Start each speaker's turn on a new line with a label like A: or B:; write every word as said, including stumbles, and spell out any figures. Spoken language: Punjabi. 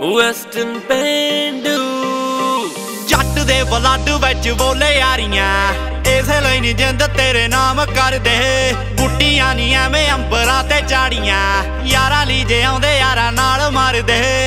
A: ਵੈਸਟਰਨ ਪੇਂਡੂ ਜੱਟ ਦੇ ਬਲੱਡ ਵਿੱਚ ਬੋਲੇ ਯਾਰੀਆਂ, ਇਸੇ ਲਈ ਨੀ ਜਿੰਦ ਤੇਰੇ ਨਾਮ ਕਰਦੇ। ਬੁੱਟੀਆਂ ਨੀ ਐਵੇਂ ਅੰਬਰਾਂ ਤੇ ਚਾੜੀਆਂ, ਯਾਰਾਂ ਲਈ ਜੇ ਆਉਂਦੇ ਯਾਰਾਂ ਨਾਲ ਮਾਰਦੇ।